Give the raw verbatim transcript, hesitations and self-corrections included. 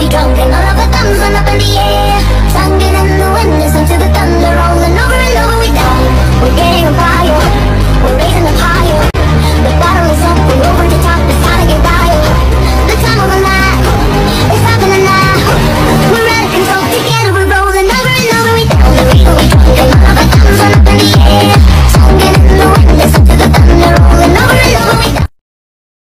we drunk and all of our thumbs went up in the air.